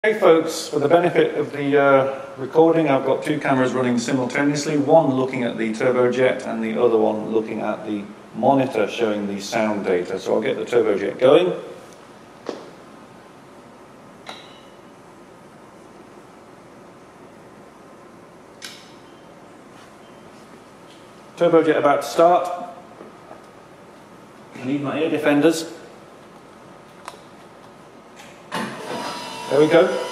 Hey folks, for the benefit of the recording, I've got two cameras running simultaneously, one looking at the turbojet and the other one looking at the monitor showing the sound data. So I'll get the turbojet going. Turbojet about to start. I need my ear defenders. There we go.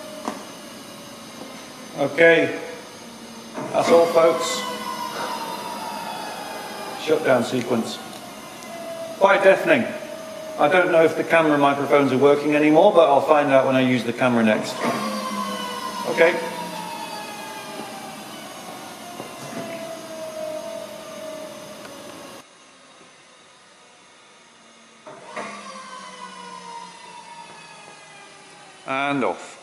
Okay, that's all folks. shutdown sequence. Quite deafening. I don't know if the camera microphones are working anymore, but I'll find out when I use the camera next. Okay. And off.